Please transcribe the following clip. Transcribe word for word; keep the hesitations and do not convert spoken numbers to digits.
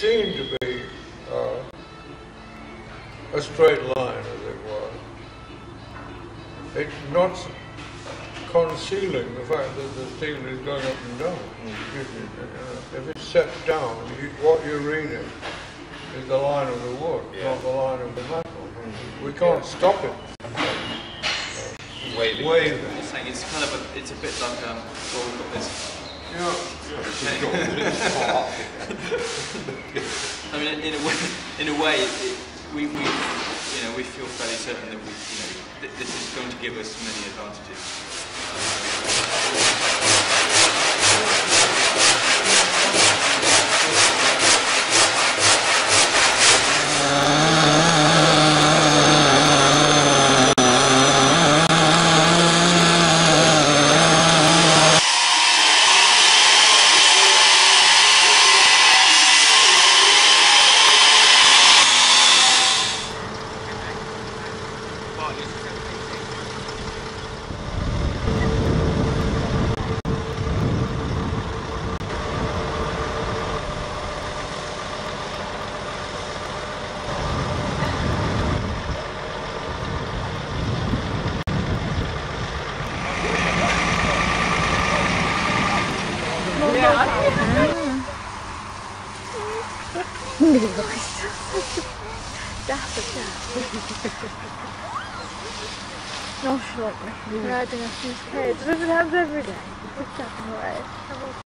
seemed to be uh, a straight line, as it were. It's not concealing the fact that the steel is going up and down. Mm-hmm. If it's set down, you, what you're reading is the line of the wood, yeah. not the line of the metal. Mm-hmm. We can't yeah. stop it. Waving. Waving. You're saying it's kind of a, it's a bit like um, well, we've got this. Yeah. I mean, in a way, in a way, it, it, we, we, you know, we feel fairly certain that we, you know, th this is going to give us many advantages. That's a chat. No, short. Riding a few kids. This happens every day. It's away.